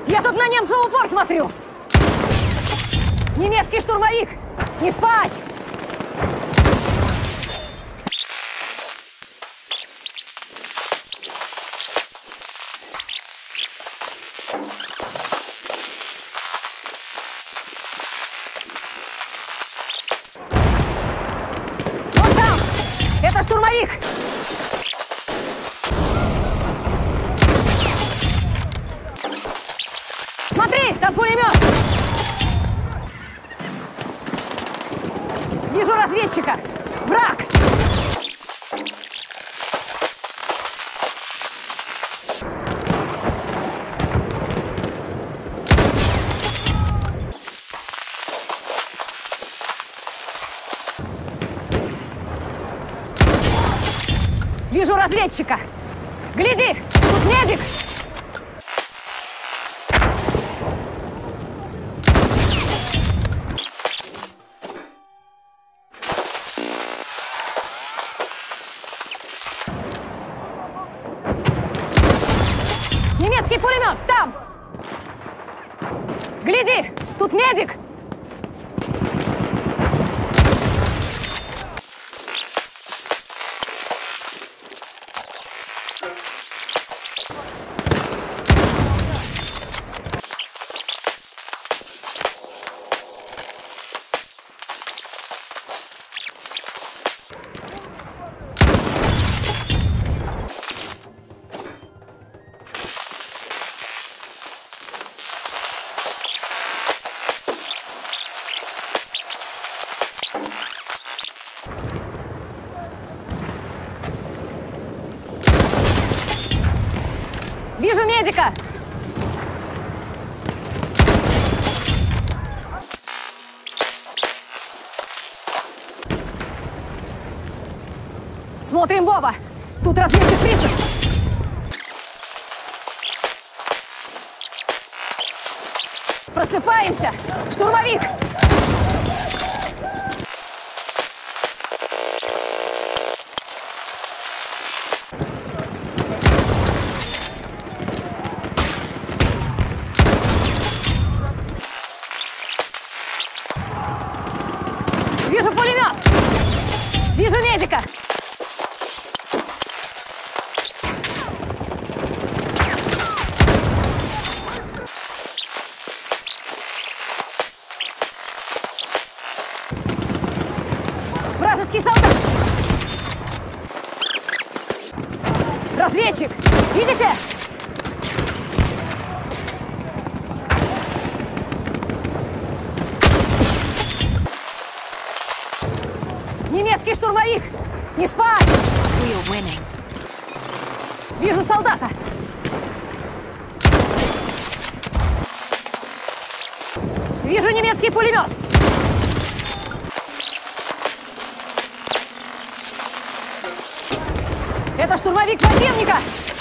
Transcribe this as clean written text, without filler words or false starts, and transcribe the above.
Я тут на немца в упор смотрю! Немецкий штурмовик! Не спать! Вон там! Это штурмовик! Смотри, там пулемет! Вижу разведчика! Враг! Вижу разведчика! Гляди! Тут медик! Немецкий пулемет! Там! Гляди! Тут медик! Вижу медика! Смотрим в оба! Тут разведчик фрицев! Просыпаемся! Штурмовик! Вижу пулемет! Вижу медика! Вражеский солдат! Разведчик! Видите? Немецкий штурмовик! Не спать! Вижу солдата! Вижу немецкий пулемет! Это штурмовик противника!